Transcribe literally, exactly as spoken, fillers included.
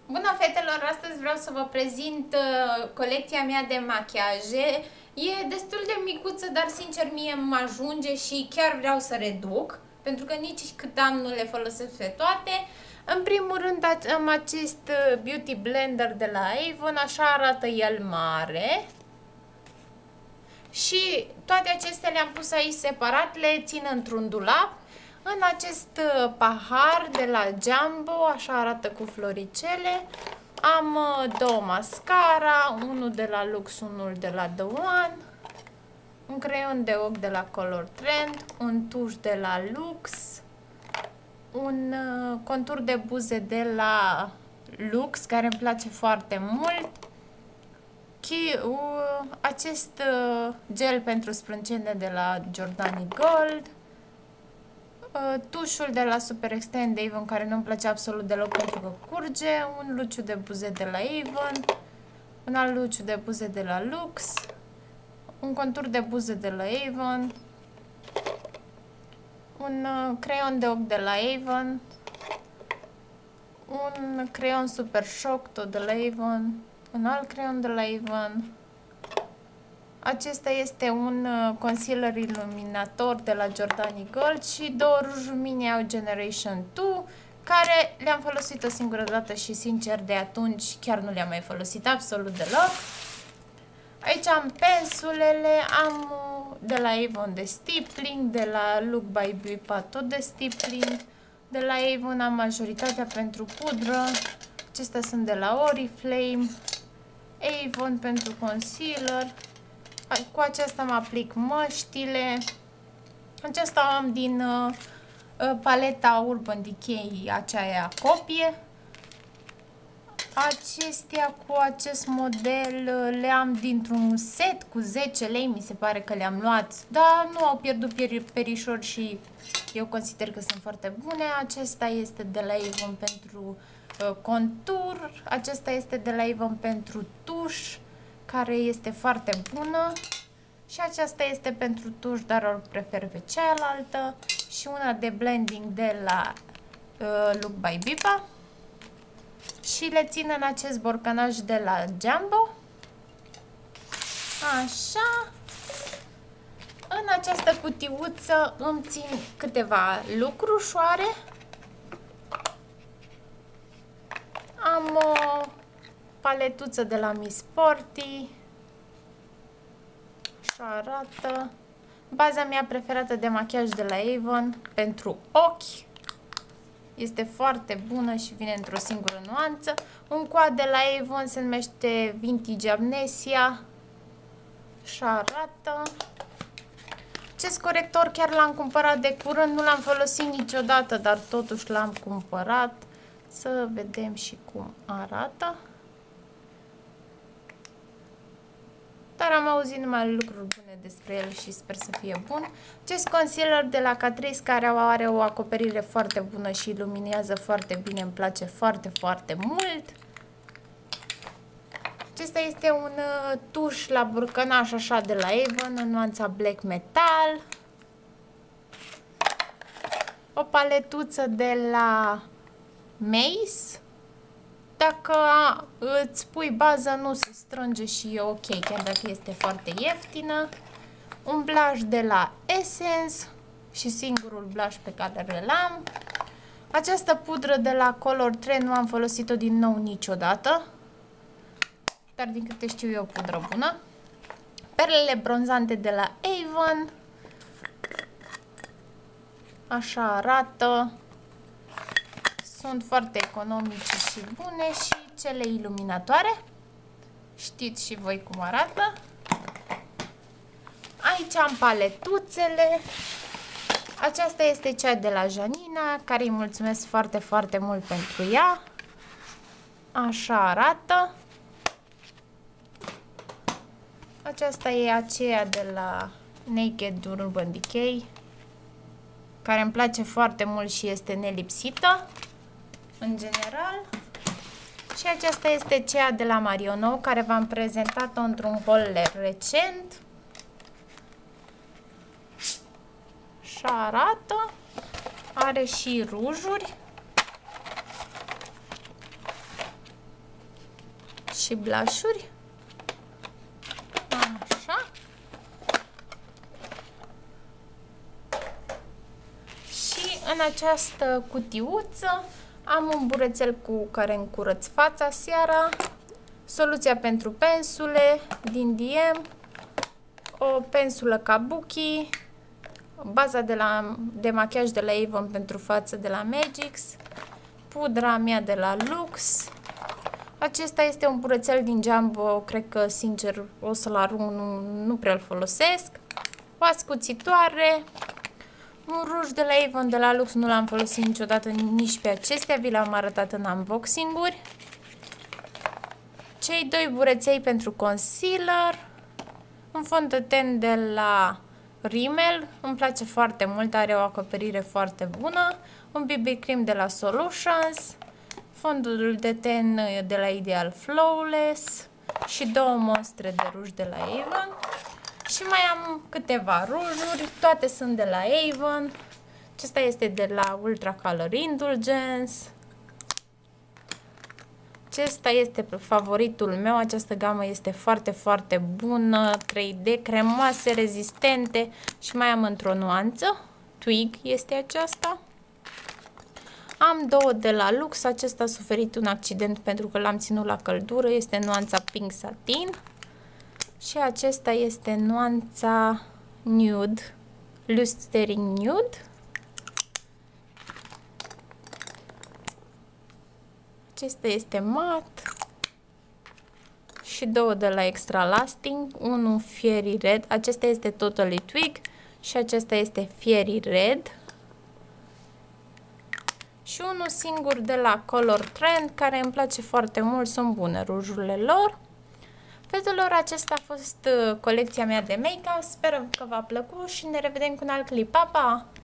Bună, fetelor! Astăzi vreau să vă prezint uh, colecția mea de machiaje. E destul de micuță, dar sincer mie mă ajunge și chiar vreau să reduc, pentru că nici cât am nu le folosesc pe toate. În primul rând am acest Beauty Blender de la Avon, așa arată el mare. Și toate acestea le-am pus aici separat, le țin într-un dulap. În acest pahar de la Jumbo, așa arată cu floricele, am două mascara, unul de la Lux, unul de la The One, un creion de ochi de la Color Trend, un tuș de la Lux, un contur de buze de la Lux, care îmi place foarte mult, acest gel pentru sprâncene de la Jordani Gold, tușul de la Super Extend Avon, care nu-mi place absolut deloc pentru că curge, un luciu de buze de la Avon, un alt luciu de buze de la Lux, un contur de buze de la Avon, un creion de ochi de la Avon, un creion Super Shock tot de la Avon, un alt creion de la Avon. Acesta este un concealer iluminator de la Jordani Gold și două rujuri Mini Out Generation doi, care le-am folosit o singură dată și sincer de atunci chiar nu le-am mai folosit absolut deloc. Aici am pensulele, am de la Avon de stippling, de la Look by Bipa tot de stippling, de la Avon am majoritatea pentru pudră, acestea sunt de la Oriflame, Avon pentru concealer. Cu aceasta mă aplic măștile. Aceasta am din uh, paleta Urban Decay, aceea copie. Acestea cu acest model le am dintr-un set cu zece lei, mi se pare că le-am luat, dar nu au pierdut perișor și eu consider că sunt foarte bune. Acesta este de la Avon pentru uh, contur, acesta este de la Avon pentru tuș, care este foarte bună, și aceasta este pentru tuș, dar o prefer pe cealaltă, și una de blending de la uh, Look by Bipa și le țin în acest borcanaj de la Jumbo. Așa, în această cutiuță îmi țin câteva lucrușoare. Am o paletuță de la Miss Sporty, așa arată. Baza mea preferată de machiaj de la Avon pentru ochi, este foarte bună și vine într-o singură nuanță. Un coad de la Avon se numește Vintage Amnesia, așa arată. Acest corector chiar l-am cumpărat de curând, nu l-am folosit niciodată, dar totuși l-am cumpărat. Să vedem și cum arată. Dar am auzit numai lucruri bune despre el și sper să fie bun. Acest concealer de la Catrice, care are o acoperire foarte bună și iluminează foarte bine, îmi place foarte, foarte mult. Acesta este un tuș la burcănaș așa de la Avon, în nuanța Black Metal. O paletuță de la Mace. Dacă îți pui bază, nu se strânge și e ok, chiar dacă este foarte ieftină. Un blush de la Essence și singurul blush pe care îl am. Această pudră de la Color Trend nu am folosit-o din nou niciodată, dar din câte știu eu, o pudră bună. Perlele bronzante de la Avon, așa arată. Sunt foarte economice și bune. Și cele iluminatoare, știți și voi cum arată. Aici am paletuțele. Aceasta este cea de la Janina, care îi mulțumesc foarte, foarte mult pentru ea. Așa arată. Aceasta e aceea de la Naked Urban Decay, care îmi place foarte mult și este nelipsită în general. Și aceasta este cea de la Marionneau, care v-am prezentat-o într-un haul recent. Așa arată. Are și rujuri. și blush-uri. Așa. Și în această cutiuță am un burețel cu care îmi curăț fața seara, soluția pentru pensule din D M, o pensulă Kabuki, baza de, la, de machiaj de la Avon pentru față de la Magix, pudra mea de la Lux. Acesta este un burețel din Jumbo, cred că sincer o să-l arunc, nu, nu prea îl folosesc. O ascuțitoare, un ruj de la Avon de la Lux, nu l-am folosit niciodată nici pe acestea, vi l-am arătat în unboxing-uri. Cei doi bureței pentru concealer, un fond de ten de la Rimmel, îmi place foarte mult, are o acoperire foarte bună, un B B cream de la Solutions, fondul de ten de la Ideal Flawless și două monstre de ruj de la Avon. Și mai am câteva rujuri, toate sunt de la Avon. Acesta este de la Ultra Color Indulgence. Acesta este favoritul meu, această gamă este foarte, foarte bună, trei D, cremoase, rezistente și mai am într-o nuanță, Twig este aceasta. Am două de la Lux, acesta a suferit un accident pentru că l-am ținut la căldură, este nuanța Pink Satin. Și acesta este nuanța Nude, Lustering Nude. Acesta este mat. Și două de la Extra Lasting, unul Fiery Red, acesta este Totally Twig și acesta este Fiery Red. Și unul singur de la Color Trend, care îmi place foarte mult, sunt bune rujurile lor. Fetelor, acesta a fost colecția mea de make-up, sper că v-a plăcut și ne revedem cu un alt clip. Pa, pa!